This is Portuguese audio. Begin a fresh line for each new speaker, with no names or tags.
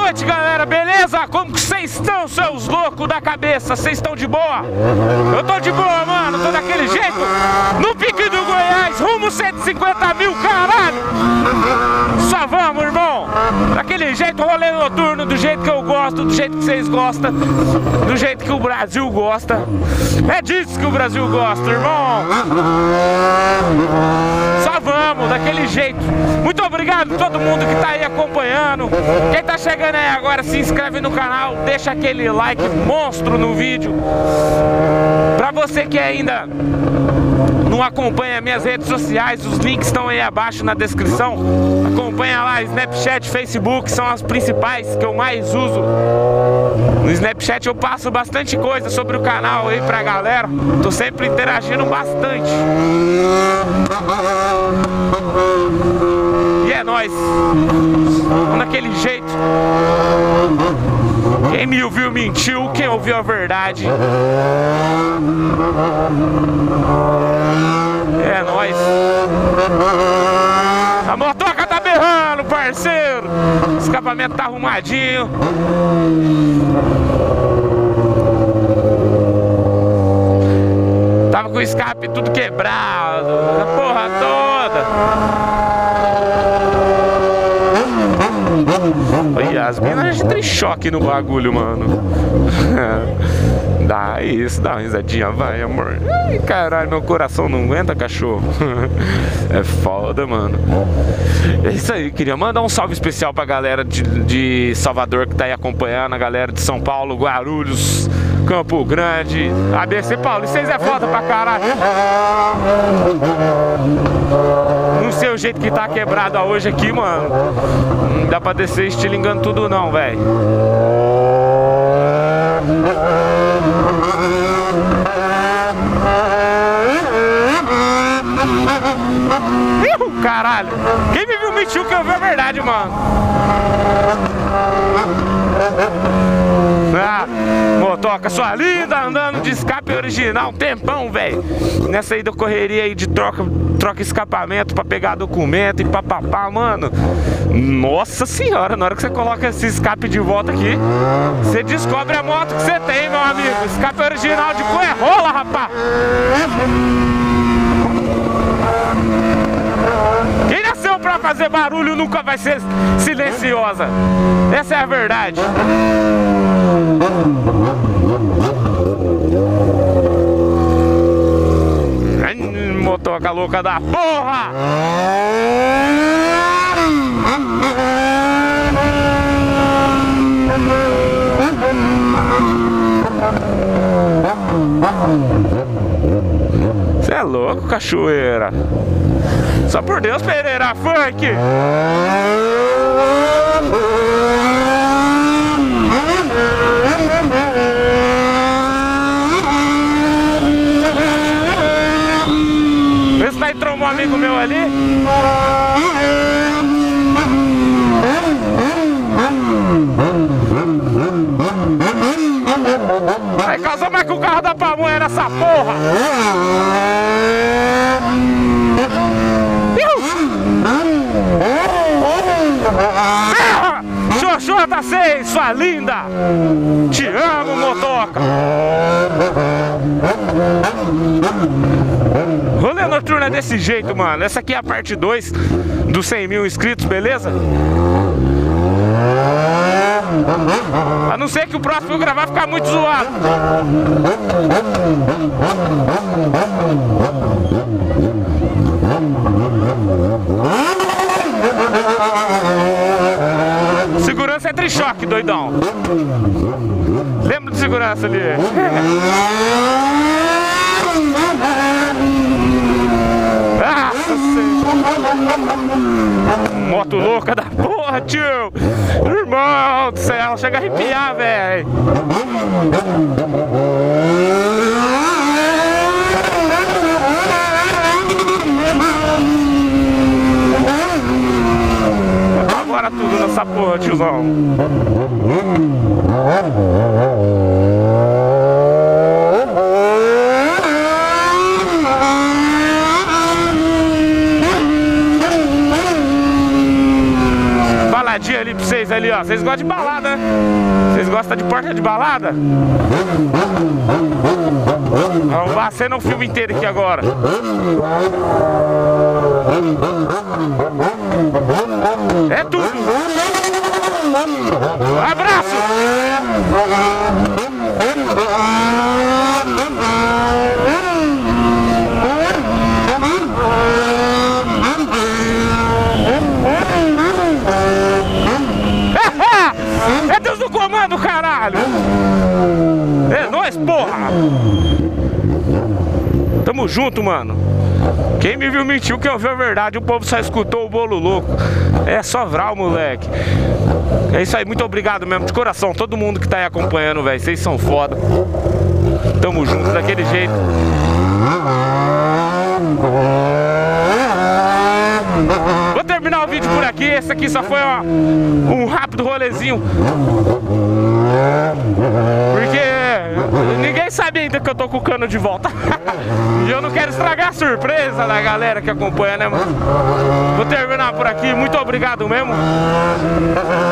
noite, galera, beleza? Como que vocês estão, seus loucos da cabeça? Vocês estão de boa? Eu tô de boa, mano, tô daquele jeito. No pique do Goiás, rumo 150 mil, caralho! Só vamos, irmão. Daquele jeito, rolê noturno, do jeito que eu gosto, do jeito que vocês gostam, do jeito que o Brasil gosta. É disso que o Brasil gosta, irmão. Só vamos, daquele jeito. Muito obrigado a todo mundo que tá aí acompanhando. Quem tá chegando aí agora, se inscreve no canal, deixa aquele like monstro no vídeo. Pra você que ainda não acompanha minhas redes sociais, os links estão aí abaixo na descrição. Acompanha lá, Snapchat, Facebook, são as principais que eu mais uso. No Snapchat eu passo bastante coisa sobre o canal aí pra galera. Tô sempre interagindo bastante. E é nóis. Vamos daquele jeito. Quem me ouviu mentiu, quem ouviu a verdade. É nóis. A motoca tá berrando, parceiro. O escapamento tá arrumadinho. Tava com o escape tudo quebrado, a porra toda. Olha, as minas de choque no bagulho, mano. Dá isso, dá uma risadinha, vai, amor. Ai, caralho, meu coração não aguenta, cachorro. É foda, mano. É isso aí, queria mandar um salve especial pra galera de Salvador que tá aí acompanhando, a galera de São Paulo, Guarulhos, Campo Grande, ABC Paulistas é foda pra caralho. Não sei o jeito que tá quebrado hoje aqui, mano. Não dá pra descer estilingando tudo não, velho. Caralho, quem me viu mentiu que eu vi a verdade, mano. Ah, motoca sua linda, andando de escape original, um tempão, velho. Nessa aí da correria aí de troca escapamento pra pegar documento e papapá, mano. Nossa senhora, na hora que você coloca esse escape de volta aqui, você descobre a moto que você tem, meu amigo. Escape original de rola, rapaz. Quem nasceu pra fazer barulho nunca vai ser silenciosa. Essa é a verdade. Motoca louca da porra! Você é louco, cachoeira? Só por Deus, Pereira Funk! Vê se vai entrou um amigo meu ali. Vai causar mais que o carro da pamonha nessa porra! Xoxota 6, sua linda! Te amo, motoca! Rolê noturno é desse jeito, mano. Essa aqui é a parte 2 dos 100 mil inscritos, beleza? A não ser que o próximo eu gravar ficar muito zoado. Segurança é trichoque, doidão. Lembra de segurança ali? Moto louca da porra, tio. Irmão do céu, chega a arrepiar, velho. Agora tudo nessa porra, tiozão. dia ali pra vocês ali, ó. Vocês gostam de balada, né? Vocês gostam de porta de balada? Vamos lá, cena o filme inteiro aqui agora. É tudo. Abraço. É Deus do comando, caralho! É nóis, porra! Tamo junto, mano. Quem me viu mentiu, quem ouviu a verdade. O povo só escutou o bolo louco. É só vral, moleque. É isso aí, muito obrigado mesmo, de coração. Todo mundo que tá aí acompanhando, velho. Vocês são foda. Tamo junto, daquele jeito. Vou terminar o vídeo por aqui. Esse aqui só foi um rápido rolezinho, porque ninguém sabe ainda que eu tô com o cano de volta. E eu não quero estragar a surpresa da galera que acompanha, né, mano? Vou terminar por aqui. Muito obrigado mesmo.